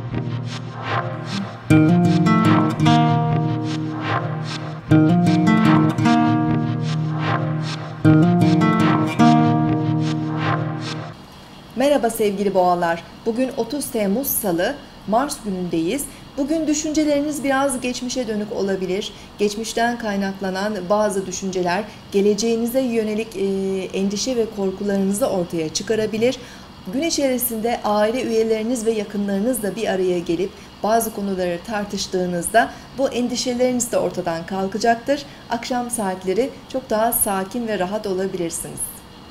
Merhaba sevgili boğalar. Bugün 30 Temmuz Salı, Mars günündeyiz. Bugün düşünceleriniz biraz geçmişe dönük olabilir. Geçmişten kaynaklanan bazı düşünceler geleceğinize yönelik endişe ve korkularınızı ortaya çıkarabilir. Gün içerisinde aile üyeleriniz ve yakınlarınızla bir araya gelip bazı konuları tartıştığınızda bu endişeleriniz de ortadan kalkacaktır. Akşam saatleri çok daha sakin ve rahat olabilirsiniz.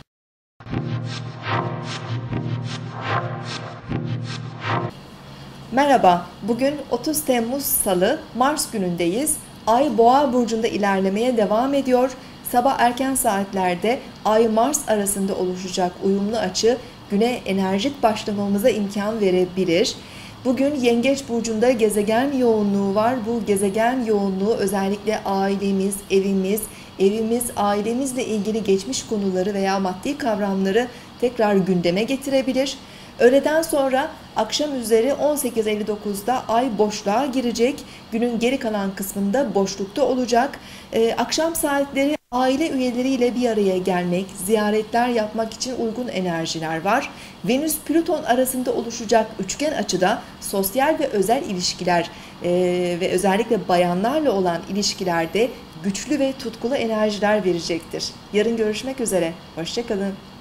Merhaba, bugün 30 Temmuz Salı, Mars günündeyiz. Ay Boğa burcunda ilerlemeye devam ediyor. Sabah erken saatlerde Ay-Mars arasında oluşacak uyumlu açı güne enerjik başlamamıza imkan verebilir. Bugün Yengeç burcunda gezegen yoğunluğu var. Bu gezegen yoğunluğu özellikle ailemiz, evimiz, ailemizle ilgili geçmiş konuları veya maddi kavramları tekrar gündeme getirebilir. Öğleden sonra akşam üzeri 18.59'da Ay boşluğa girecek. Günün geri kalan kısmında boşlukta olacak. Akşam saatleri aile üyeleriyle bir araya gelmek, ziyaretler yapmak için uygun enerjiler var. Venüs-Plüton arasında oluşacak üçgen açıda sosyal ve özel ilişkiler ve özellikle bayanlarla olan ilişkilerde güçlü ve tutkulu enerjiler verecektir. Yarın görüşmek üzere. Hoşça kalın.